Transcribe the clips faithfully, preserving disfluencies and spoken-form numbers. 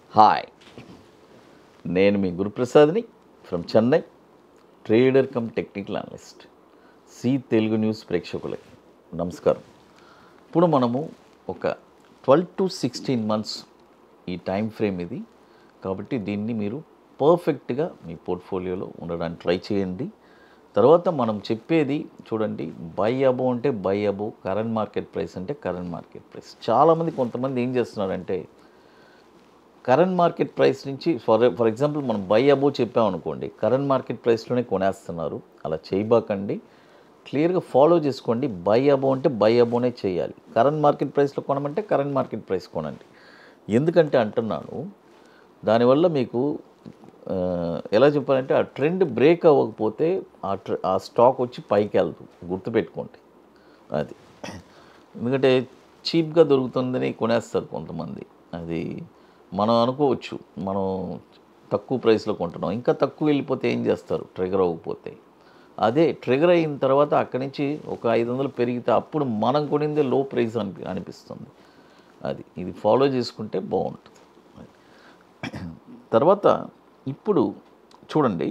Hi, నేను మీ గురుప్రసాద్ని from Chennai, trader cum technical analyst. C Telugu news ప్రేక్షకులకి నమస్కారం. ఇప్పుడు మనము ఒక ట్వెల్వ్ టు సిక్స్టీన్ మంత్స్ ఈ టైం ఫ్రేమ్ ఇది, కాబట్టి దీన్ని మీరు పర్ఫెక్ట్గా మీ పోర్ట్ఫోలియోలో ఉండడానికి ట్రై చేయండి. తర్వాత మనం చెప్పేది చూడండి, బై అబో అంటే buy above, current market price అంటే కరెంట్ మార్కెట్ ప్రైస్. చాలామంది కొంతమంది ఏం చేస్తున్నారంటే కరెంట్ మార్కెట్ ప్రైస్ నుంచి ఫర్ ఫర్ ఎగ్జాంపుల్ మనం బై అబో చెప్పామనుకోండి, కరెంట్ మార్కెట్ ప్రైస్లోనే కొనేస్తున్నారు. అలా చేయబాకండి, క్లియర్గా ఫాలో చేసుకోండి. బై అబో అంటే బై అబోనే చేయాలి. కరెంట్ మార్కెట్ ప్రైస్లో కొనమంటే కరెంట్ మార్కెట్ ప్రైస్ కొనండి. ఎందుకంటే అంటున్నాను, దానివల్ల మీకు ఎలా చెప్పాలంటే ఆ ట్రెండ్ బ్రేక్ అవ్వకపోతే ఆ ట్ర ఆ స్టాక్ వచ్చి పైకి వెళ్తుంది, గుర్తుపెట్టుకోండి. అది ఎందుకంటే చీప్గా దొరుకుతుందని కొనేస్తారు కొంతమంది. అది మనం అనుకోవచ్చు, మనం తక్కువ ప్రైస్లో కొంటున్నాం, ఇంకా తక్కువ వెళ్ళిపోతే ఏం చేస్తారు, ట్రిగర్ అవ్వకపోతే. అదే ట్రిగర్ అయిన తర్వాత అక్కడి నుంచి ఒక ఐదు వందలు పెరిగితే అప్పుడు మనం కొనిందే లో ప్రైస్ అని అనిపిస్తుంది. అది ఇది ఫాలో చేసుకుంటే బాగుంటుంది. తర్వాత ఇప్పుడు చూడండి,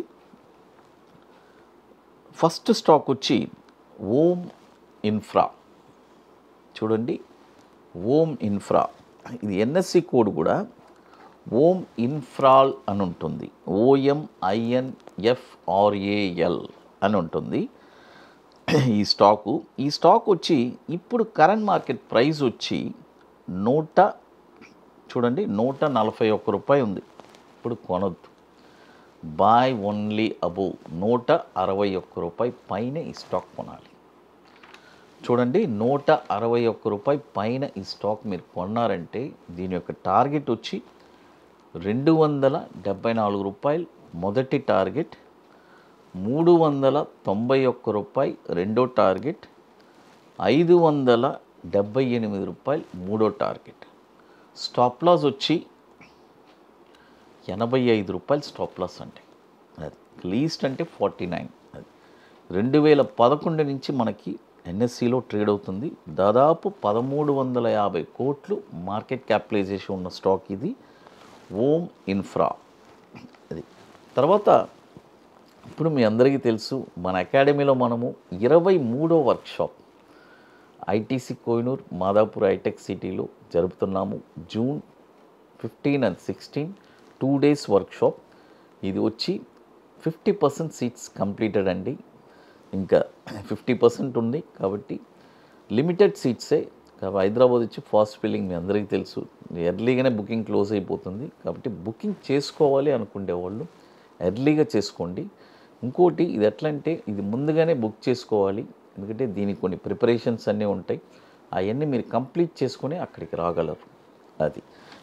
ఫస్ట్ స్టాక్ వచ్చి ఓం ఇన్ఫ్రా. చూడండి, ఓం ఇన్ఫ్రా, ఇది ఎన్ఎస్సి కోడ్ కూడా ఓం ఇన్ఫ్రాల్ అని ఉంటుంది. ఓఎంఐఎన్ఎఫ్ఆర్ఏఎల్ అని ఉంటుంది ఈ స్టాకు. ఈ స్టాక్ వచ్చి ఇప్పుడు కరెంట్ మార్కెట్ ప్రైస్ వచ్చి నూట చూడండి నూట నలభై ఒక్క రూపాయి ఉంది. ఇప్పుడు కొనొద్దు, బాయ్ ఓన్లీ అబోవ్ నూట అరవై ఒక్క రూపాయి పైన ఈ స్టాక్ కొనాలి. చూడండి, నూట అరవై ఒక్క రూపాయి పైన ఈ స్టాక్ మీరు కొన్నారంటే దీని యొక్క టార్గెట్ వచ్చి రెండు వందల డెబ్బై నాలుగు రూపాయలు మొదటి టార్గెట్, మూడు వందల తొంభై ఒక్క రూపాయి రెండో టార్గెట్, ఐదు వందల డెబ్బై ఎనిమిది రూపాయలు మూడో టార్గెట్. స్టాప్ లాస్ వచ్చి ఎనభై ఐదు రూపాయలు స్టాప్ లాస్ అంటే, అది లీస్ట్ అంటే ఫార్టీ నైన్. అది రెండు వేల పదకొండు నుంచి మనకి ఎన్ఎస్సిలో ట్రేడ్ అవుతుంది. దాదాపు పదమూడు వందల యాభై కోట్లు మార్కెట్ క్యాపిటలైజేషన్ ఉన్న స్టాక్ ఇది, ఓం ఇన్ఫ్రా. అది తర్వాత ఇప్పుడు మీ అందరికీ తెలుసు, మన అకాడమీలో మనము ఇరవై మూడో వర్క్షాప్ ఐటీసీ కోహినూర్ మాదాపూర్ హైటెక్ సిటీలో జరుపుతున్నాము. June fifteen and sixteen two days workshop. ఇది వచ్చి ఫిఫ్టీ పర్సెంట్ సీట్స్ కంప్లీటెడ్ అండి, ఇంకా ఫిఫ్టీ పర్సెంట్ ఉంది. కాబట్టి లిమిటెడ్ సీట్సే. కాబట్టి హైదరాబాద్ వచ్చి ఫాస్ట్ ఫిల్లింగ్ మీ అందరికీ తెలుసు, ఎర్లీగానే బుకింగ్ క్లోజ్ అయిపోతుంది. కాబట్టి బుకింగ్ చేసుకోవాలి అనుకునే వాళ్ళు ఎర్లీగా చేసుకోండి. ఇంకోటి, ఇది ఎట్లా అంటే ఇది ముందుగానే బుక్ చేసుకోవాలి, ఎందుకంటే దీనికి కొన్ని ప్రిపరేషన్స్ అన్నీ ఉంటాయి. అవన్నీ మీరు కంప్లీట్ చేసుకొని అక్కడికి రాగలరు. అది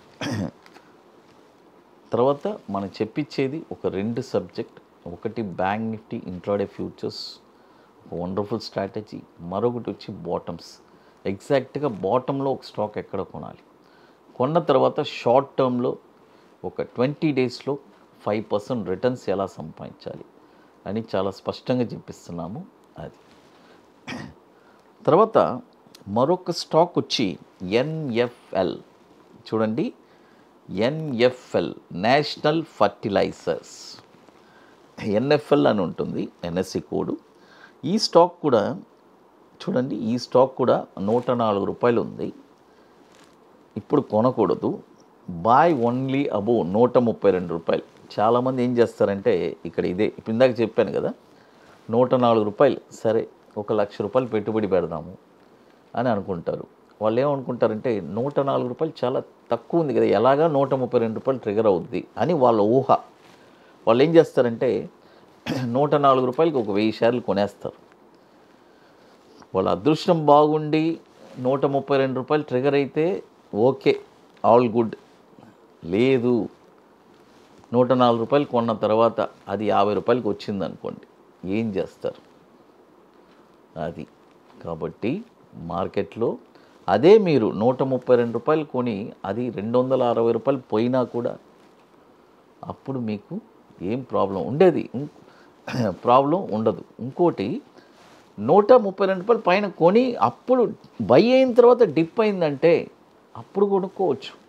తర్వాత మనం చెప్పించేది ఒక రెండు సబ్జెక్ట్. ఒకటి బ్యాంక్ నిఫ్టీ ఇంట్రాడే ఫ్యూచర్స్, ఒక వండర్ఫుల్ స్ట్రాటజీ. మరొకటి వచ్చి బాటమ్స్, ఎగ్జాక్ట్గా బాటంలో ఒక స్టాక్ ఎక్కడ కొనాలి, కొన్న తర్వాత షార్ట్ టర్మ్లో ఒక ట్వంటీ డేస్లో ఫైవ్ పర్సెంట్ రిటర్న్స్ ఎలా సంపాదించాలి అని చాలా స్పష్టంగా చెప్పిస్తున్నాము. అది తర్వాత మరొక స్టాక్ వచ్చి ఎన్ఎఫ్ఎల్. చూడండి, ఎన్ఎఫ్ఎల్ నేషనల్ ఫర్టిలైజర్స్, ఎన్ఎఫ్ఎల్ అని ఉంటుంది ఎన్ఎస్సి కోడ్. ఈ స్టాక్ కూడా చూడండి, ఈ స్టాక్ కూడా నూట నాలుగు రూపాయలు ఉంది. ఇప్పుడు కొనకూడదు, బాయ్ ఓన్లీ అబోవ్ నూట ముప్పై రెండు రూపాయలు. చాలామంది ఏం చేస్తారంటే ఇక్కడ ఇదే ఇప్పుడు ఇందాక చెప్పాను కదా, నూట నాలుగు రూపాయలు సరే ఒక లక్ష రూపాయలు పెట్టుబడి పెడదాము అని అనుకుంటారు. వాళ్ళు ఏమనుకుంటారంటే నూట నాలుగు రూపాయలు చాలా తక్కువ ఉంది కదా, ఎలాగా నూట ముప్పై రెండు రూపాయలు ట్రిగర్ అవుద్ది అని వాళ్ళ ఊహ. వాళ్ళు ఏం చేస్తారంటే నూట నాలుగు రూపాయలకి ఒక వెయ్యి షేర్లు కొనేస్తారు. వాళ్ళ అదృష్టం బాగుండి నూట ముప్పై రెండు రూపాయలు ట్రిగర్ అయితే ఓకే, ఆల్ గుడ్. లేదు, నూట నాలుగు రూపాయలు కొన్న తర్వాత అది యాభై రూపాయలకి వచ్చింది అనుకోండి, ఏం చేస్తారు? అది కాబట్టి మార్కెట్లో అదే మీరు నూట ముప్పై రెండు రూపాయలు కొని అది రెండు వందల అరవై రూపాయలు పోయినా కూడా అప్పుడు మీకు ఏం ప్రాబ్లం ఉండేది, ప్రాబ్లం ఉండదు. ఇంకోటి, నూట ముప్పై రెండు రూపాయలు పైన కొని అప్పుడు బై అయిన తర్వాత డిప్ అయిందంటే అప్పుడు కొనుక్కోవచ్చు.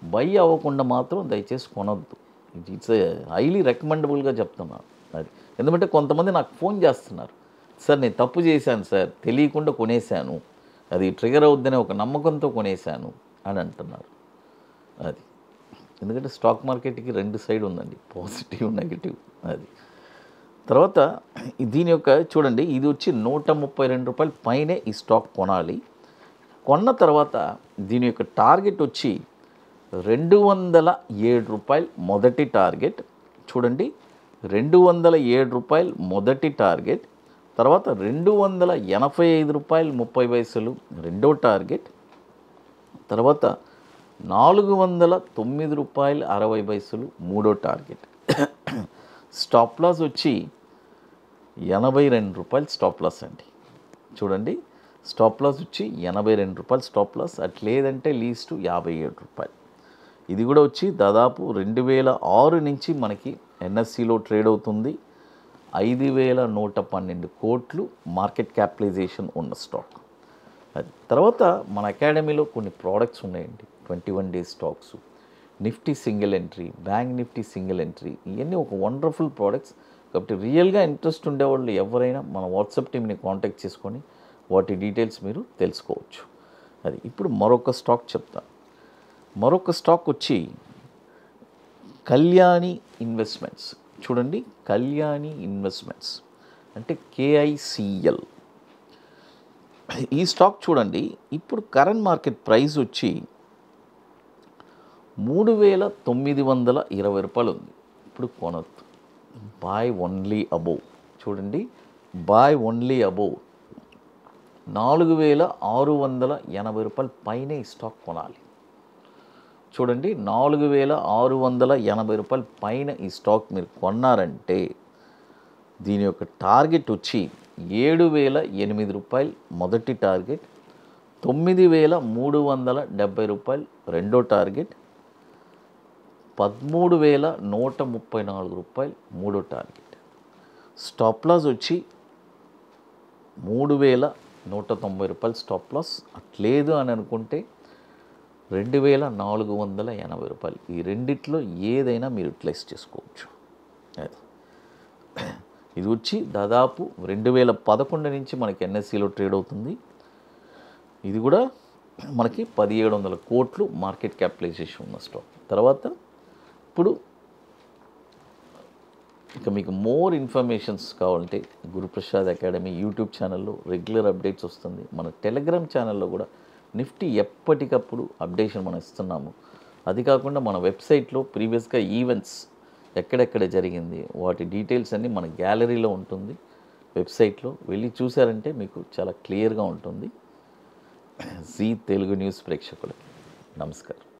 బై అవ్వకుండా మాత్రం దయచేసి కొనొద్దు. ఇట్స్ హైలీ రికమెండబుల్గా చెప్తున్నాను అది. ఎందుకంటే కొంతమంది నాకు ఫోన్ చేస్తున్నారు, సార్ నేను తప్పు చేశాను సార్, తెలియకుండా కొనేశాను, అది ట్రిగర్ అవుద్దనే ఒక నమ్మకంతో కొనేశాను అని అంటున్నారు. అది ఎందుకంటే స్టాక్ మార్కెట్కి రెండు సైడ్ ఉందండి, పాజిటివ్ నెగిటివ్. అది తర్వాత దీని యొక్క చూడండి, ఇది వచ్చి నూట ముప్పై రెండు రూపాయల పైనే ఈ స్టాక్ కొనాలి. కొన్న తర్వాత దీని యొక్క టార్గెట్ వచ్చి రెండు వందల ఏడు రూపాయలు మొదటి టార్గెట్. చూడండి, రెండు వందల ఏడు రూపాయలు మొదటి టార్గెట్. తర్వాత రెండు వందల ఎనభై ఐదు రూపాయలు ముప్పై పైసలు రెండో టార్గెట్. తర్వాత నాలుగు వందల తొమ్మిది రూపాయలు అరవై పైసలు మూడో టార్గెట్. స్టాప్ లాస్ వచ్చి ఎనభై రెండు రూపాయలు స్టాప్ లాస్ అండి. చూడండి, స్టాప్ లాస్ వచ్చి ఎనభై రెండు రూపాయలు స్టాప్ లాస్, అట్లేదంటే లీస్ట్ యాభై ఏడు రూపాయలు. ఇది కూడా వచ్చి దాదాపు రెండు వేల ఆరు నుంచి మనకి ఎన్ఎస్సిలో ట్రేడ్ అవుతుంది. ఐదు వేల నూట పన్నెండు కోట్లు మార్కెట్ క్యాపిటలైజేషన్ ఉన్న స్టాక్. అది తర్వాత మన అకాడమీలో కొన్ని ప్రోడక్ట్స్ ఉన్నాయండి, twenty one days stocks, Nifty single entry, bank Nifty single entry, ఇవన్నీ ఒక వండర్ఫుల్ ప్రోడక్ట్స్. కాబట్టి రియల్గా ఇంట్రెస్ట్ ఉండేవాళ్ళు ఎవరైనా మన వాట్సాప్ టీమ్ని కాంటాక్ట్ చేసుకొని వాటి డీటెయిల్స్ మీరు తెలుసుకోవచ్చు. అది ఇప్పుడు మరొక స్టాక్ చెప్తాను. మరొక స్టాక్ వచ్చి కళ్యాణి ఇన్వెస్ట్మెంట్స్. చూడండి, కళ్యాణి ఇన్వెస్ట్మెంట్స్ అంటే కేఐసిఎల్. ఈ స్టాక్ చూడండి, ఇప్పుడు కరెంట్ మార్కెట్ ప్రైస్ వచ్చి మూడు వేల తొమ్మిది వందల ఇరవై రూపాయలు ఉంది. ఇప్పుడు కొనొద్దు, బాయ్ ఓన్లీ అబోవ్. చూడండి, బాయ్ ఓన్లీ అబోవ్ నాలుగు వేల ఆరు వందల ఎనభై రూపాయల పైనే ఈ స్టాక్ కొనాలి. చూడండి, నాలుగు వేల ఆరు వందల ఎనభై రూపాయల పైన ఈ స్టాక్ మీరు కొన్నారంటే దీని యొక్క టార్గెట్ వచ్చి ఏడు వేల ఎనిమిది రూపాయలు మొదటి టార్గెట్, తొమ్మిది వేల మూడు వందల డెబ్బై రూపాయలు రెండో టార్గెట్, పదమూడు వేల నూట ముప్పై నాలుగు రూపాయలు మూడో టార్గెట్. స్టాప్ లాస్ వచ్చి మూడు వేల నూట తొంభై రూపాయలు స్టాప్ లాస్. అట్లేదు అని అనుకుంటే రెండు వేల నాలుగు వందల ఎనభై రూపాయలు. ఈ రెండిట్లో ఏదైనా మీరు యూటిలైజ్ చేసుకోవచ్చు. అది ఇది వచ్చి దాదాపు రెండు వేల పదకొండు నుంచి మనకి ఎన్ఎస్సిలో ట్రేడ్ అవుతుంది. ఇది కూడా మనకి పదిహేడు వందల కోట్లు మార్కెట్ క్యాపిటలైజేషన్ ఉన్న స్టాక్. తర్వాత ఇప్పుడు ఇక మీకు మోర్ ఇన్ఫర్మేషన్స్ కావాలంటే గురుప్రసాద్ అకాడమీ యూట్యూబ్ ఛానల్లో రెగ్యులర్ అప్డేట్స్ వస్తుంది. మన టెలిగ్రామ్ ఛానల్లో కూడా నిఫ్టీ ఎప్పటికప్పుడు అప్డేషన్ మనం ఇస్తున్నాము. అది కాకుండా మన వెబ్సైట్లో ప్రీవియస్గా ఈవెంట్స్ ఎక్కడెక్కడ జరిగింది వాటి డీటెయిల్స్ అన్నీ మన గ్యాలరీలో ఉంటుంది. వెబ్సైట్లో వెళ్ళి చూసారంటే మీకు చాలా క్లియర్గా ఉంటుంది. జీ తెలుగు న్యూస్ ప్రేక్షకులకి నమస్కారం.